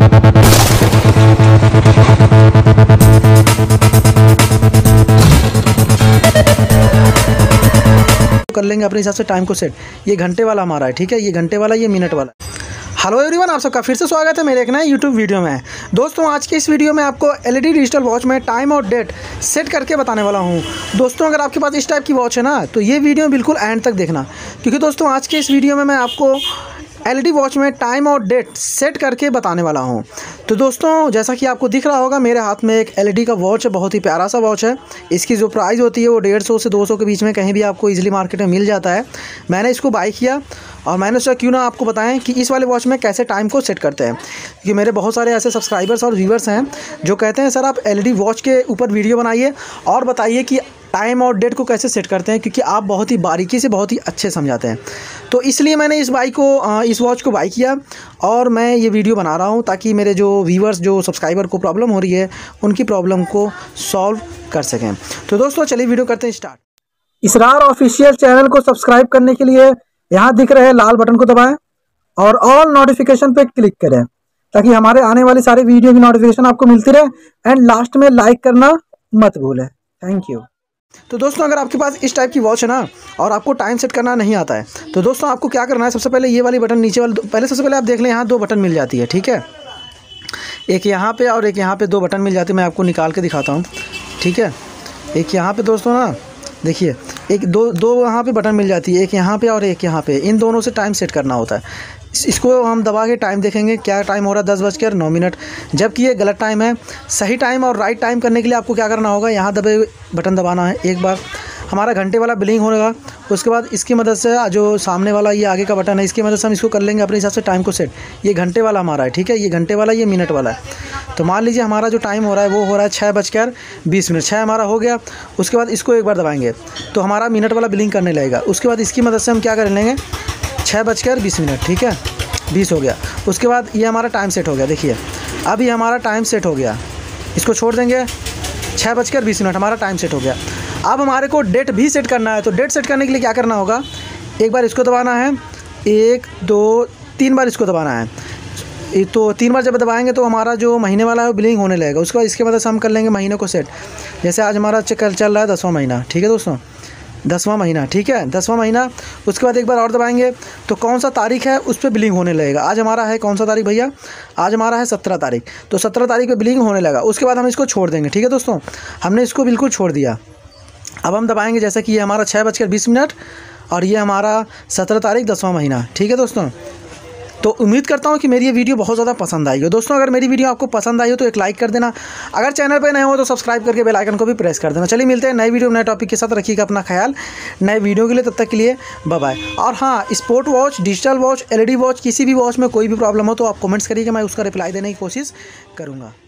कर लेंगे अपने हिसाब से टाइम को सेट। ये घंटे वाला हमारा है, ठीक है, ये घंटे वाला, ये मिनट वाला। हेलो एवरीवन, आप सबका फिर से स्वागत है मेरे एक नए यूट्यूब वीडियो में। दोस्तों आज के इस वीडियो में आपको एलईडी डिजिटल वॉच में टाइम और डेट सेट करके बताने वाला हूं। दोस्तों अगर आपके पास इस टाइप की वॉच है ना, तो ये वीडियो बिल्कुल एंड तक देखना, क्योंकि दोस्तों आज के इस वीडियो में मैं आपको एलईडी वॉच में टाइम और डेट सेट करके बताने वाला हूं। तो दोस्तों जैसा कि आपको दिख रहा होगा, मेरे हाथ में एक एलईडी का वॉच है, बहुत ही प्यारा सा वॉच है। इसकी जो प्राइस होती है वो 150 से 200 के बीच में कहीं भी आपको इजीली मार्केट में मिल जाता है। मैंने इसको बाय किया और मैंने सोचा क्यों ना आपको बताएं कि इस वाले वॉच में कैसे टाइम को सेट करते हैं, क्योंकि मेरे बहुत सारे ऐसे सब्सक्राइबर्स और व्यूवर्स हैं जो कहते हैं सर आप एलईडी वॉच के ऊपर वीडियो बनाइए और बताइए कि टाइम और डेट को कैसे सेट करते हैं, क्योंकि आप बहुत ही बारीकी से बहुत ही अच्छे समझाते हैं। तो इसलिए मैंने इस वॉच को बाय किया और मैं ये वीडियो बना रहा हूँ ताकि मेरे जो व्यूवर्स, जो सब्सक्राइबर को प्रॉब्लम हो रही है, उनकी प्रॉब्लम को सॉल्व कर सकें। तो दोस्तों चलिए वीडियो करते हैं स्टार्ट। इसरार ऑफिशियल चैनल को सब्सक्राइब करने के लिए यहाँ दिख रहे लाल बटन को दबाएं और ऑल नोटिफिकेशन पे क्लिक करें ताकि हमारे आने वाली सारी वीडियो की नोटिफिकेशन आपको मिलती रहे। एंड लास्ट में लाइक करना मत भूलें। Thank you. तो दोस्तों अगर आपके पास इस टाइप की वॉच है ना और आपको टाइम सेट करना नहीं आता है, तो दोस्तों आपको क्या करना है, सबसे पहले ये वाली बटन नीचे वाली, पहले सबसे पहले आप देख लें यहाँ 2 बटन मिल जाती है, ठीक है, एक यहाँ पे और एक यहाँ पे 2 बटन मिल जाती है। मैं आपको निकाल के दिखाता हूँ, ठीक है। एक यहाँ पे दोस्तों ना देखिए, एक दो यहाँ पे बटन मिल जाती है, एक यहाँ पे और एक यहाँ पे। इन दोनों से टाइम सेट करना होता है। इसको हम दबा के टाइम देखेंगे, क्या टाइम हो रहा है, 10:09, जबकि ये गलत टाइम है। सही टाइम और राइट टाइम करने के लिए आपको क्या करना होगा, यहाँ दबे बटन दबाना है एक बार, हमारा घंटे वाला बिलिंग होगा। उसके बाद इसकी मदद से जो सामने वाला ये आगे का बटन है, इसकी मदद से हम इसको कर लेंगे अपने हिसाब से टाइम को सेट। ये घंटे वाला हमारा है, ठीक है, ये घंटे वाला, ये मिनट वाला है। तो मान लीजिए हमारा जो टाइम हो रहा है वो हो रहा है 6:20। 6 हमारा हो गया। उसके बाद इसको एक बार दबाएंगे तो हमारा मिनट वाला बिलिंग करने लगेगा। उसके बाद इसकी मदद से हम क्या कर लेंगे, 6:20, ठीक है, 20 हो गया। उसके बाद ये हमारा टाइम सेट हो गया। देखिए अब ये हमारा टाइम सेट हो गया, इसको छोड़ देंगे, 6:20 हमारा टाइम सेट हो गया। अब हमारे को डेट भी सेट करना है। तो डेट सेट करने के लिए क्या करना होगा, एक बार इसको दबाना है, 1 2 3 बार इसको दबाना है। तो 3 बार जब दबाएंगे तो हमारा जो महीने वाला है वो बिलिंग होने लगेगा। उसके बाद इसके मदद से हम कर लेंगे महीने को सेट। जैसे आज हमारा चल रहा है 10वां महीना, ठीक है दोस्तों, 10वां महीना, ठीक है, 10वां महीना। उसके बाद एक बार और दबाएंगे तो कौन सा तारीख है उस पर बिलिंग होने लगेगा। आज हमारा है कौन सा तारीख भैया, आज हमारा है 17 तारीख। तो 17 तारीख पे बिलिंग होने लगा। उसके बाद हम इसको छोड़ देंगे, ठीक है दोस्तों, हमने इसको बिल्कुल छोड़ दिया। अब हम दबाएंगे, जैसे कि ये हमारा 6:20 और ये हमारा 17 तारीख 10वां महीना, ठीक है दोस्तों। तो उम्मीद करता हूँ कि मेरी ये वीडियो बहुत ज़्यादा पसंद आई हो। दोस्तों अगर मेरी वीडियो आपको पसंद आई हो तो एक लाइक कर देना। अगर चैनल पे नए हो तो सब्सक्राइब करके बेल आइकन को भी प्रेस कर देना। चलिए मिलते हैं नई वीडियो नए टॉपिक के साथ। रखिएगा अपना ख्याल नए वीडियो के लिए, तब तक के लिए बाय बाय। और हाँ, sport watch, digital watch, LED watch, किसी भी वॉच में कोई भी प्रॉब्लम हो तो आप कमेंट्स करिएगा, मैं उसका रिप्लाई देने की कोशिश करूँगा।